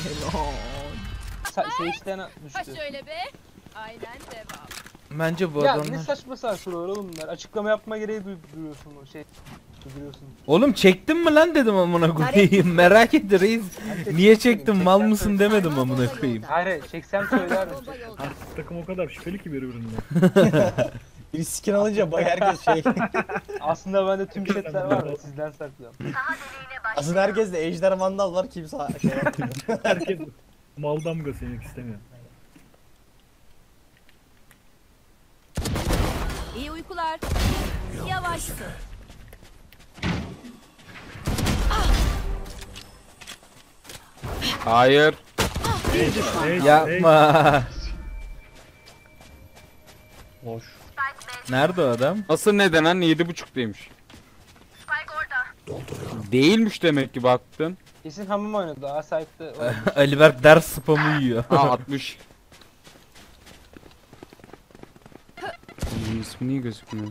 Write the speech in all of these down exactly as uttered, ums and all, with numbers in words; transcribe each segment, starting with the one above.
Seyirciden Ha düştü. şöyle be. Aynen devam. Bence bu Ya adam... ne saçma saçmalar oğlum bunlar. Açıklama yapma gereği duy- duyuyorsun o şey. Duyuyorsun. Oğlum çektin mi lan dedim amına koyayım. Merak et reis. Niye çektin mal Çeksen mısın söyle. demedim amına koyayım. Hayır çeksem söylerdim. Bomba yolda. Artık takım o kadar şüpheli ki birbirinden. Bir skin alınca bay herkes şey. Aslında bende tüm chatler var da sizden saklıyorum. Aslında herkes de Ejder Vandal var, kimse şey yapmıyor. Herkes mal damgası yemek istemiyor. İyi uykular. Yavaşsın. Hayır. Hey, hey, Yapma. Boş. Nerede o adam? Asıl neden lan yedi buçuktaymış. Değilmiş demek ki baktın. Kesin hamam oynadı. A site'de. Aliberk ders spamı yiyor. Ha altmış. Hmm, İsmi niye gözükmüyor?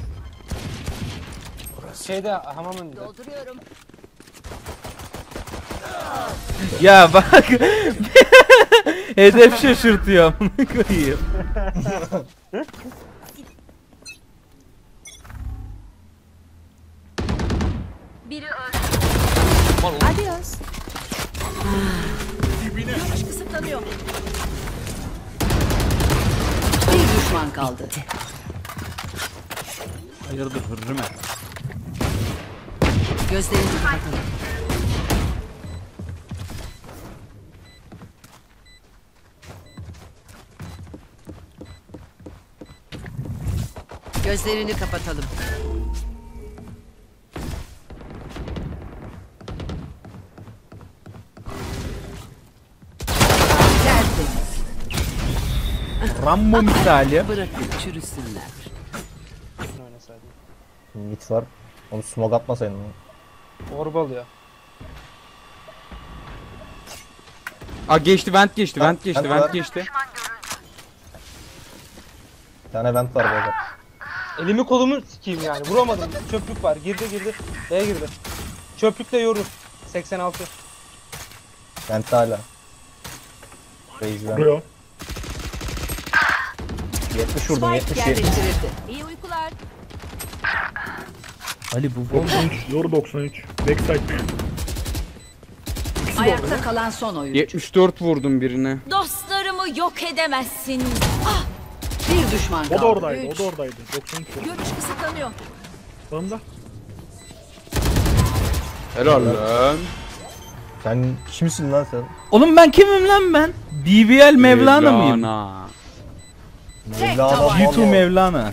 Şeyde hamam önünde. Dolduruyorum. Ya bak. Hedef şaşırtıyor amına koyayım. Biri öldü. Adios. Görüş kısıtlanıyor. Bir düşman kaldı. Hayırdır hırrıme. Gözlerini kapatalım. Gözlerini kapatalım. Tertemiz. Rambo misali. Bırakın çürüsünler. Oynasaydı. Mid var. Onu smoke atmasaydın. Orba alıyor. Aa geçti vent geçti vent geçti Vent vent var. geçti. Bir tane vent var böyle. Elimi kolumu sikeyim yani. Vuramadım. Çöplük var. Girdi girdi. B'ye girdi. Çöplükle yorur. seksen altı. Vent hala. Raze vent. Vuruyor. yetmiş vurdum, Spike yetmiş yetmiş. yerleştirildi. İyi uykular. Ali bu bomba. doksan üç. Yoru doksan üç. Backside. Ayakta kalan son oyuncu. yetmiş dört vurdum birine. Dostlarımı yok edemezsin. Ah, Bir düşman O kaldı. da oradaydı. Üç. O da oradaydı. doksan üç vurdu. görüş kısıtlanıyor. Yanımda. Helal lan. Sen kimsin lan sen? Oğlum ben kimim lan ben? B B L Mevlana mıyım? Mevlana. Mevlana G iki Molo. Mevlana.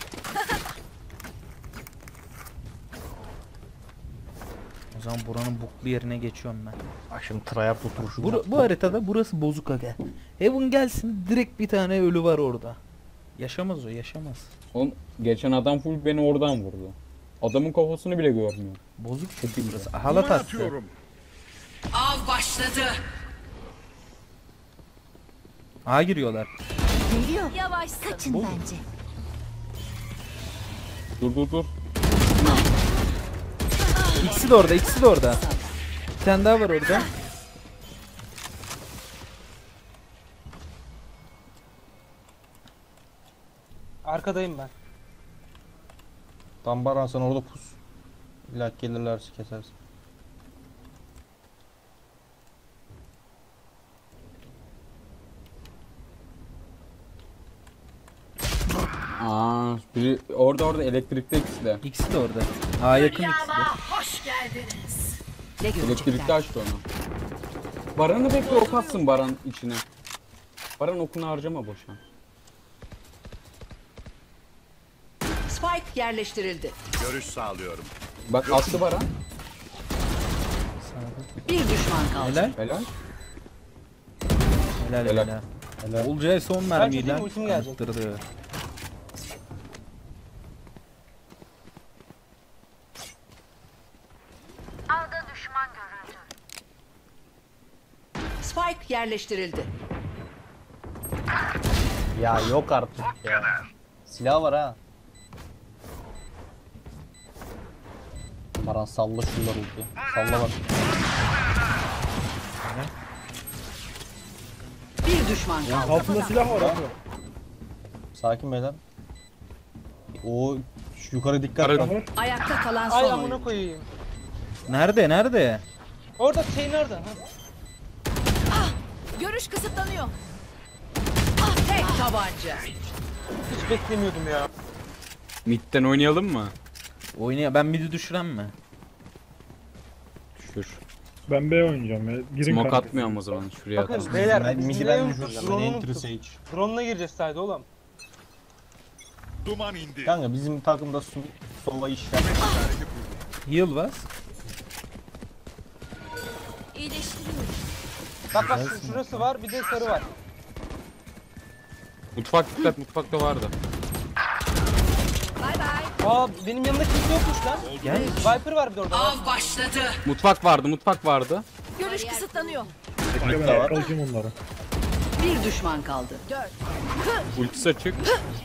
O zaman buranın buklu yerine geçiyorum ben. Bak şimdi tryout oturuşu. Bu, bu haritada burası bozuk aga. Heaven gelsin direkt bir tane ölü var orada. Yaşamaz o yaşamaz. Oğlum geçen adam full beni oradan vurdu. Adamın kafasını bile görmüyor. Bozuk çünkü burası. Halat attı. Av başladı. A giriyorlar. Yavaş kaçın bence. Dur dur dur. İkisi de orada, ikisi de orada. Bir tane daha var orada. Arkadayım ben. Tam Baran sen orada pus. İlla gelirlerse kesersin. Aa, biri orada orada elektrikte ikisi de. İkisi de orada. A yakın ikisi de. Hoş geldiniz. Ne Elektrikte görecekler? açtı onu. Baran'ı bekle ok atsın Baran içine. Baran okunu harcama boşa. Spike yerleştirildi. Görüş sağlıyorum. Bak attı Baran. Bir düşman kaldı. Helal. Helal. Helal Helal. helal. Helal. Olcay son çekeyim, mermiyle ultim gelecek. attırdı. Spike yerleştirildi. Ya yok artık ya. Silah var ha. Baran salla şunları ulti. Salla bak. Bir düşman kaldı. Altında silah var abi. Sakin beyler. O şu yukarı dikkat. Yukarı- Silah var. Ayakta kalan Ay son amına oyun. koyayım. Nerede nerede? Orada şey nerede? Ha. Görüş kısıtlanıyor. Tek tabanca. Hiç beklemiyordum ya. Mid'den oynayalım mı? Oynaya ben midi düşüren mi? Düşür. Ben B oynayacağım ya. Girin Smoke kanka. atmıyorum o zaman. Şuraya Bakın atalım. beyler Ben biz midi ne ben unuttuk? düşüreceğim. Drone'u Ben Enter unuttuk. Sage. Drone'la gireceğiz saydı oğlum. Duman indi. Kanka bizim takımda su, sova işler. Heal bas. İyileştiriyorum. Bak bak şu- şurası var bir de sarı var. Mutfak dikkat, mutfakta vardı. Bay bay. Aa benim yanımda kimse yokmuş lan. Gel. Viper var bir de orada. Av başladı. Mutfak vardı, mutfak vardı. Görüş kısıtlanıyor. Bekle ben yakalayacağım onları. Bir düşman kaldı. Ultisi açık.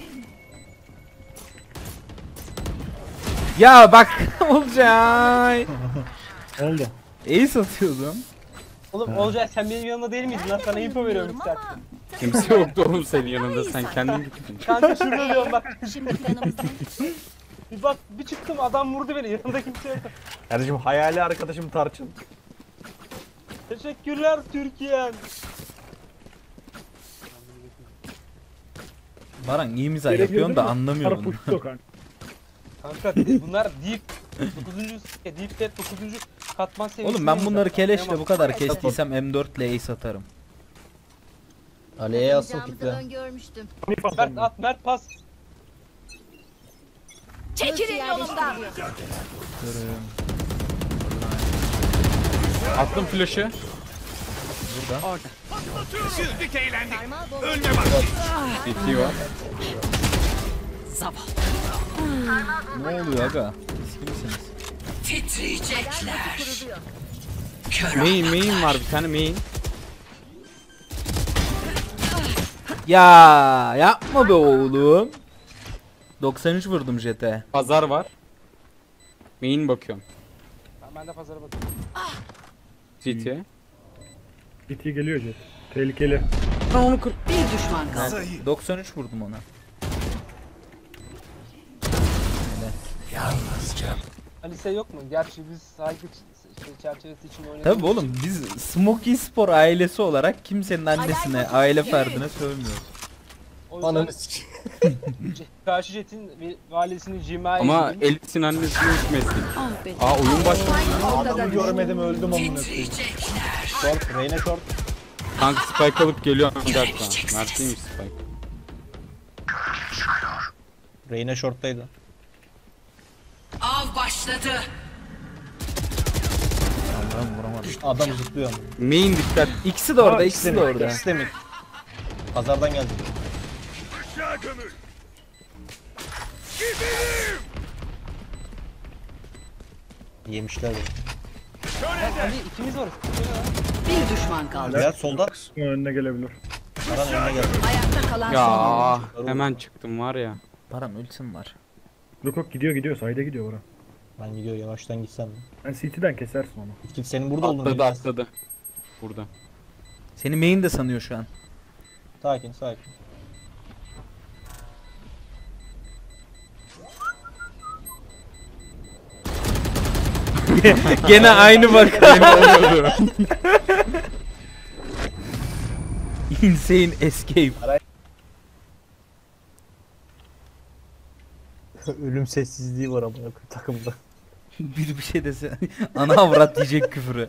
Ya bak Olcay. Ne oldu? Ace atıyordum. Oğlum Olcay sen benim yanımda değil miydin lan? Sana info veriyorum bir saat. Kimse yoktu oğlum senin yanında, sen kendin gittin. Kanka şurada diyorum bak. Şimdi kanımızdan. Bir bak bir çıktım adam vurdu beni. Yanımda kimse yok. Kardeşim hayali arkadaşım Tarçın. Teşekkürler Türkiye. Baran iyi mizah Gerek yapıyorsun da yok değil mi? anlamıyorum. Taraf uçtu kanka. Kanka bunlar deep dokuzuncu deep set dokuzuncu katman seviyesi. Oğlum ben bunları keleşle bu kadar kestiysem M dört ile ace atarım. Ali'ye yazsın kitle. Görmüştüm. Mert at Mert pas. Çekilin yolumdan. Görüyorum. Attım flash'ı. Güldük eğlendik. Sarmal bomba. Önüne bak. C T var. Ne oluyor aga? Siz kimsiniz? Titriyecekler. Main, main var bir tane main. Ya yapma be oğlum. doksan üç vurdum jete. Pazar var. Main bakıyorum. Ben de pazara bakıyorum. C T. B T geliyor Jet. Tehlikeli. Bir düşman kaldı. doksan üç vurdum ona. Alice yok mu? Gerçi biz saygı ç- şey, çerçevesi için oynadık. Tabii oğlum biz Smoky Spor ailesi olarak kimsenin annesine, aile ferdine sövmüyoruz. O yüzden Ananı sikeyim. C- karşı jetin ve valisini Cima'ya Ama izledim. Elit'in annesini unutmasın. Ah be. Aa oyun başladı. Adamı görmedim öldüm amına koyayım. Short, Reyna short. Kanka spike alıp geliyor bir dakika. Mert'iymiş spike. Reyna short'taydı. Av başladı. Ben vuramadım. Adam zıplıyor. Main dikkat. İkisi de orada, Aa, ikisi de orada. İkisi de mi? Pazardan geldi. Aşağı gömül. Gidelim. Yemişler beni. Ali ikimiz varız. Bir düşman kaldı. Beyler solda. Önüne gelebilir. Aran önüne geldi. Ayakta kalan son oyun. Ya hemen çıktım var ya. Baran ultim var. Yok yok gidiyor gidiyor. Sayda gidiyor bura. Ben gidiyor yavaştan gitsem mi? Ben C T'den kesersin onu. Git senin burada olduğunu Atladı bilmez. atladı. Burada. Seni main de sanıyor şu an. Sakin sakin. Gene aynı bak. Insane escape. Ölüm sessizliği var ama takımda. Bir bir şey dese ana avrat diyecek küfürü.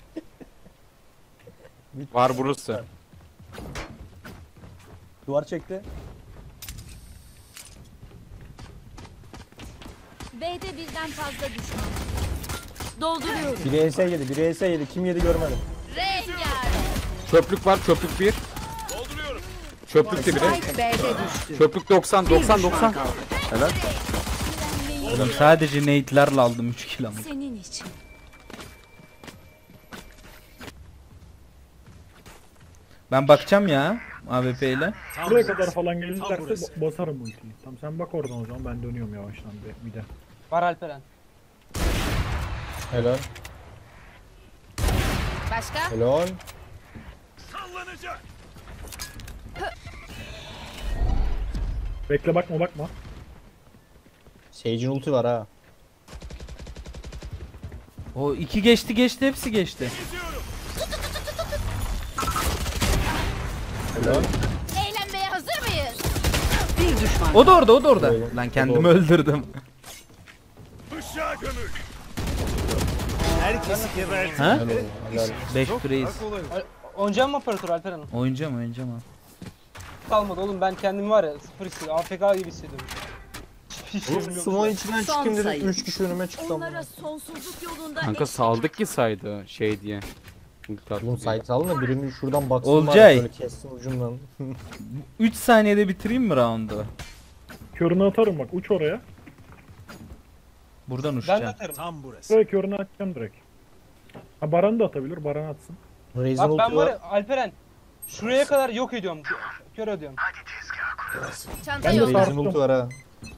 Var burası. Duvar çekti. B'de birden fazla düşman. Dolduruyorum. Biri E S yedi, biri E S yedi. Kim yedi görmedim. Rengar. Çöplük var, çöplük bir. Dolduruyorum. Çöplük de biri. Spike B'de düştü. Çöplük doksan, Bir doksan, düşman doksan. kaldı. Helal. Oğlum sadece nade'lerle aldım üç kill ama. Senin için. Ben bakacağım ya A W P ile. Buraya kadar falan gelirlerse ba- basarım ultiyi. Tamam sen bak oradan o zaman ben dönüyorum yavaştan bir, bir de. Var Alperen. Helal. Başka? Helal. Sallanacak. Bekle bakma bakma. Sage'in ulti var ha. O iki geçti geçti hepsi geçti. Eğlenmeye hazır mıyız? Bir düşman O da orada o da orada. Öyle. Lan O kendimi da öldürdüm. Işığa gömül. Herkesi gebertin. Ha? Helal oğlum, helal. beş praise. Oynayacak mı operatör Alperen Hanım? Oynayacağım oynayacağım ha. Kalmadı oğlum, ben kendimi var ya sıfır hissediyorum. A F K gibi hissediyorum. Hiçbir şeyim Oğlum yok. Smoke'un içinden Son çıkayım dedim. sayı. üç kişi önüme çıktı. Onlara sonsuzluk yolunda Kanka saldık ki saydı şey diye. Ulti attı Oğlum diye. site alın da birini şuradan baksın Olcay. böyle kessin ucundan. üç saniyede bitireyim mi roundu? Körünü atarım bak uç oraya. Buradan Ben de uçacağım. atarım. Tam burası. Şuraya körünü atacağım direkt. Ha Baran da atabilir. Baran atsın. Raze'in Bak ulti ben var var. ya Alperen şuraya kadar yok ediyorum. Kör ediyorum. çanta Ben de yolda. Raze'in ulti var ha.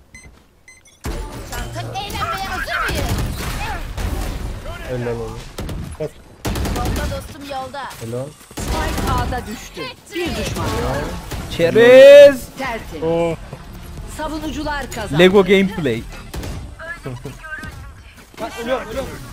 Çanta eğlenmeye hazır mıyız? Helal oğlum. Yolda dostum yolda. Helal. Spike A'da düştü. Bir düşman kaldı. Çerez. Tertemiz. Oo. Savunucular kazandı. Lego gameplay. Bak ölüyorum ölüyorum.